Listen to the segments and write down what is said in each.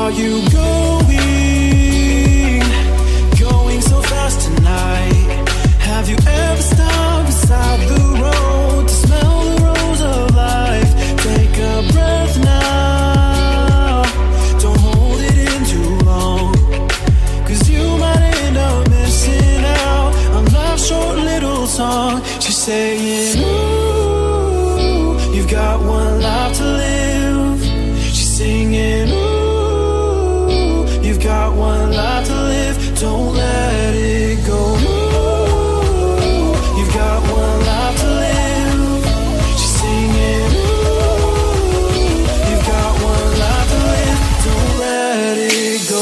are you going so fast tonight? Have you ever stopped beside the road to smell the rose of life? Take a breath now, don't hold it in too long, 'cause you might end up missing out on life's short little song. She's saying, ooh, you've got one life to live. She's singing, ooh, you've got one life to live. Don't let it go. Ooh, you've got one life to live. She's singing, ooh, you've got one life to live. Don't let it go.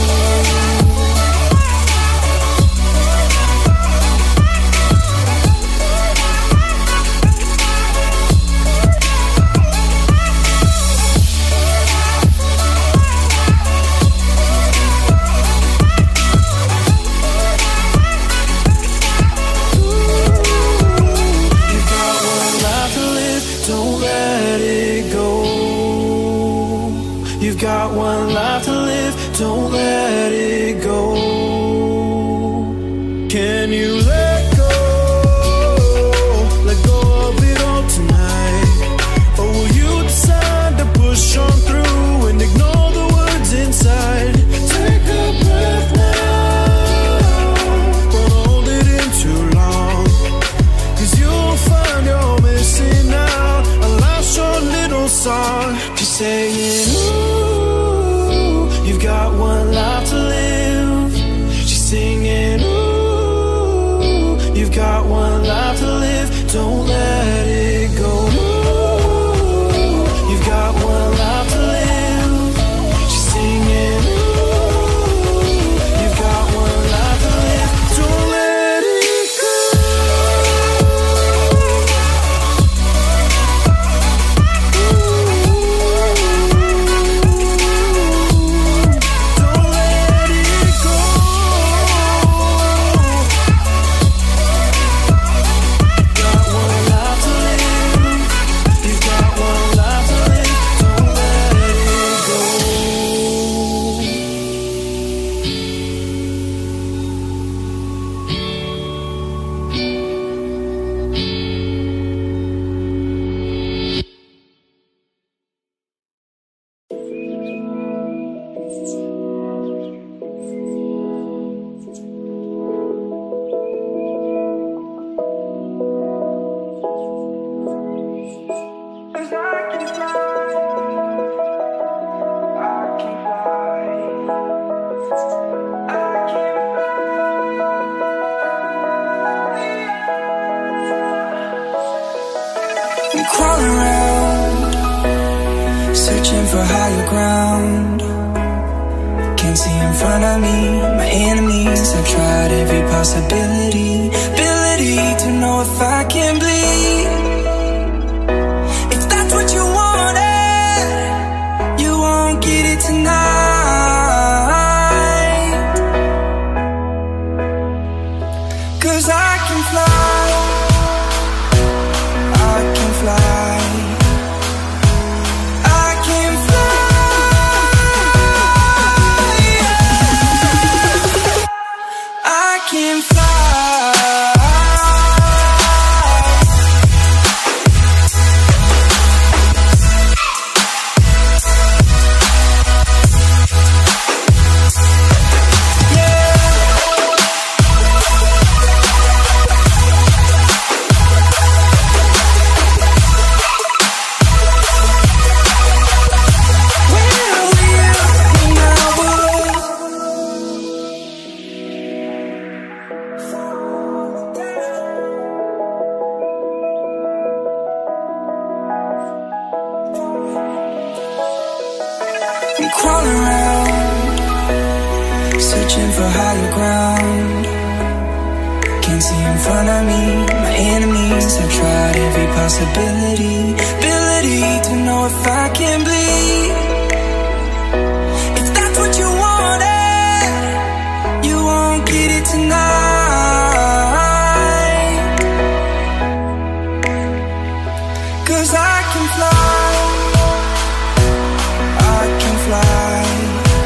You've got one life to live, don't let it go. Can you let go of it all tonight? Or will you decide to push on through and ignore the words inside? Take a breath now, don't hold it in too long, 'cause you'll find you're missing out on life's short little song. She's saying, you've got one life to live. She's singing, ooh, you've got one life to live. Don't let it go. Ooh, you've got one life to live. She's singing, ooh, you've got one life to live. Don't let it go. Crawling around, searching for higher ground. Can't see in front of me, my enemies. I've tried every possibility, ability to know if I can bleed. If that's what you wanted, you won't get it tonight. 'Cause I can fly, I can fly, I can fly, I can fly. I'm crawling around, searching for higher ground. Can't see in front of me, my enemies. I've tried every possibility, ability to know if I can bleed. If that's what you wanted, you won't get it tonight. 'Cause I can fly, I can fly,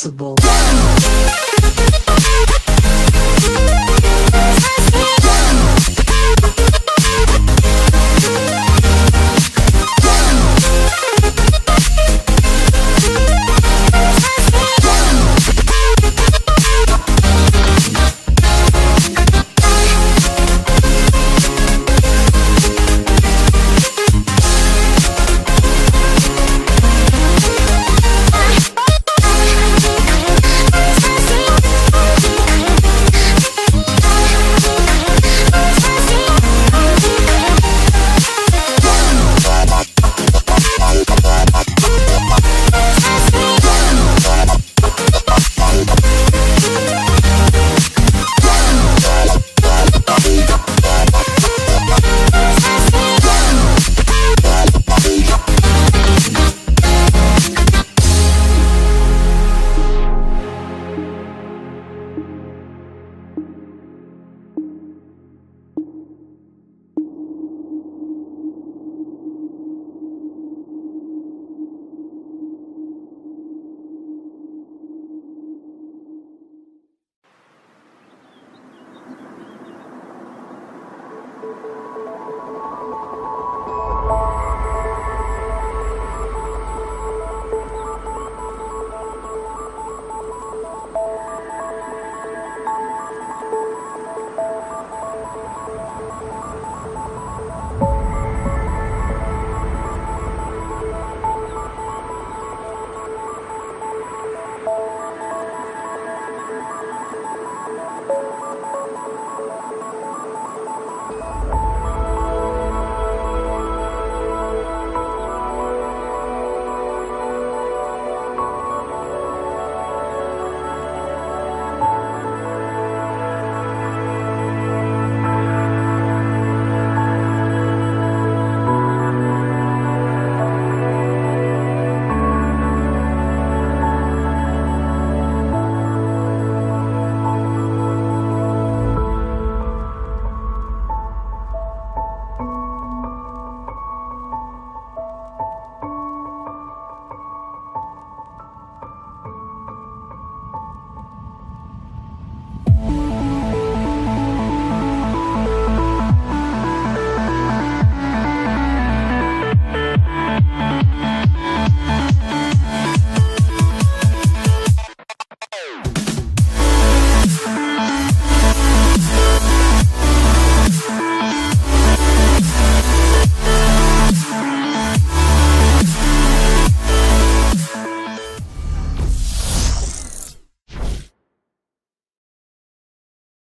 responsible